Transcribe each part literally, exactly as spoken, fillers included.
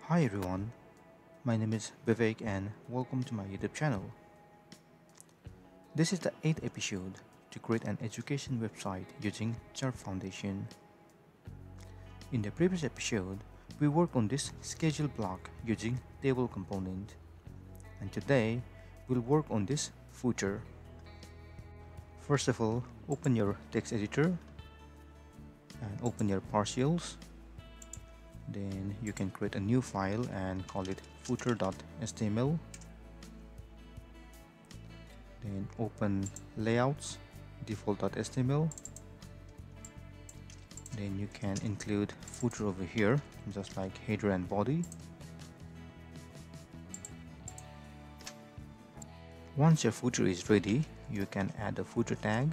Hi everyone, my name is Vivek and welcome to my YouTube channel. This is the eighth episode to create an education website using Chart Foundation. In the previous episode, we worked on this schedule block using table component, and today we'll work on this footer. First of all, open your text editor and open your partials. Then you can create a new file and call it footer.html. Then open layouts, default.html. Then you can include footer over here, just like header and body. Once your footer is ready, you can add a footer tag.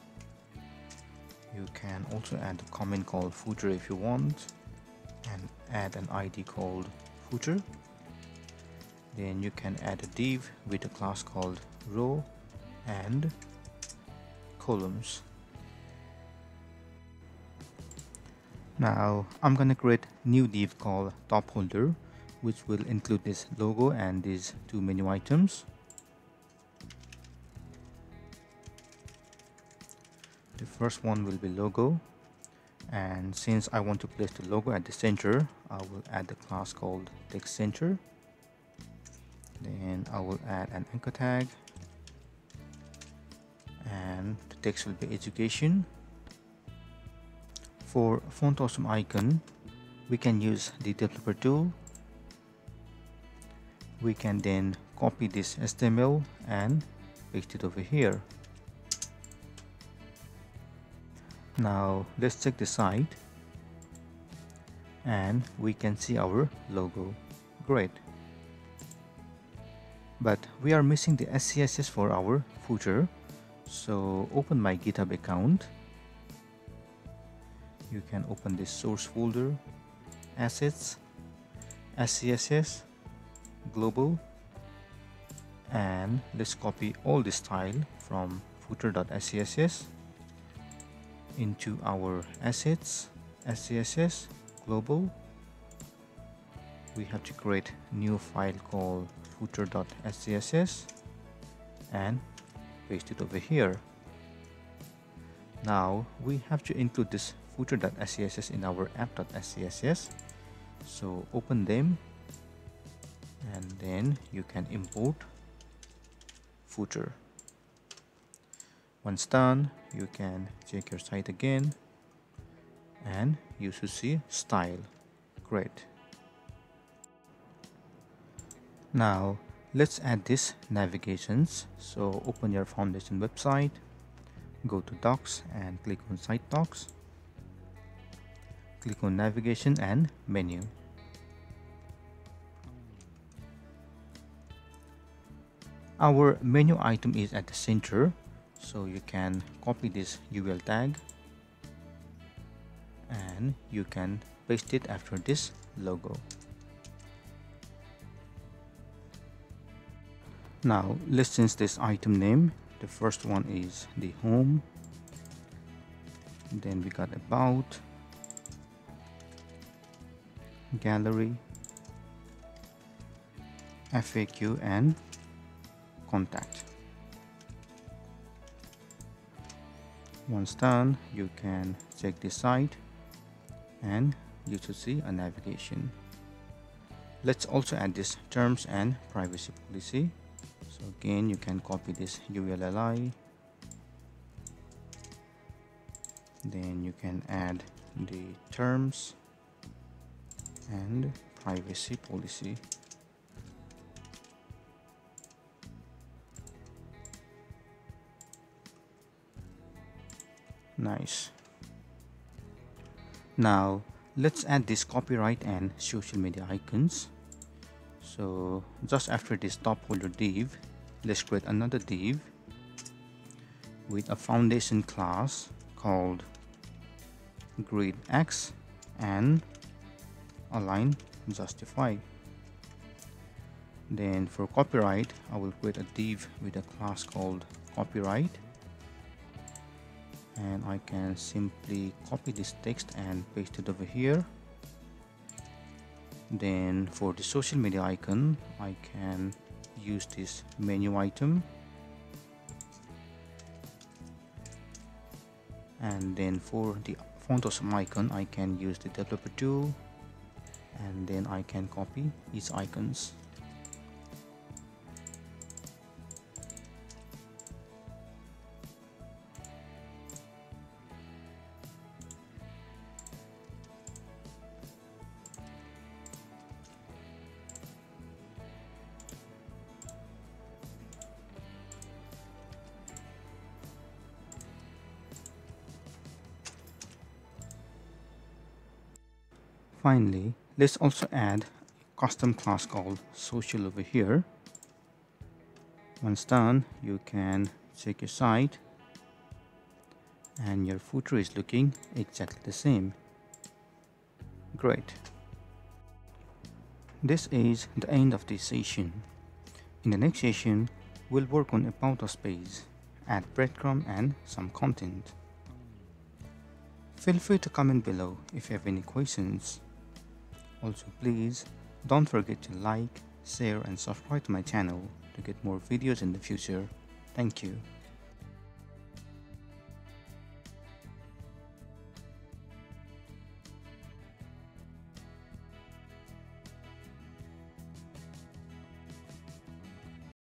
You can also add a comment called footer if you want, and add an I D called footer. Then you can add a div with a class called row and columns. Now I'm gonna create new div called top holder, which will include this logo and these two menu items. The first one will be logo, and since I want to place the logo at the center, I will add the class called text center. Then I will add an anchor tag, and the text will be education. For font awesome icon, we can use the developer tool. We can then copy this H T M L and paste it over here. Now let's check the site, and we can see our logo. Great. But we are missing the S C S S for our footer, so open my GitHub account. You can open this source folder, assets, S C S S, global, and let's copy all this style from footer.scss into our assets, S C S S, global. We have to create new file called footer.scss and paste it over here. Now we have to include this footer.scss in our app.scss, so open them and then you can import footer. Once done, you can check your site again and you should see style. Great. Now let's add this navigations. So open your foundation website, go to docs and click on site docs, click on navigation and menu. Our menu item is at the center, so you can copy this U L tag and you can paste it after this logo. Now let's change this item name. The first one is the home, then we got about, gallery, F A Q and contact. Once done, you can check this site and you should see a navigation. Let's also add this terms and privacy policy. So again, you can copy this U L L I, then you can add the terms and privacy policy. Nice. Now let's add this copyright and social media icons. So just after this top holder div, let's create another div with a foundation class called gridX and align justify. Then for copyright, I will create a div with a class called copyright, and I can simply copy this text and paste it over here. Then for the social media icon, I can use this menu item, and then for the font awesome icon I can use the developer tool, and then I can copy its icons. Finally, let's also add a custom class called social over here. Once done, you can check your site and your footer is looking exactly the same. Great. This is the end of this session. In the next session, we'll work on about us page, add breadcrumb and some content. Feel free to comment below if you have any questions. Also, please don't forget to like, share and subscribe to my channel to get more videos in the future. Thank you.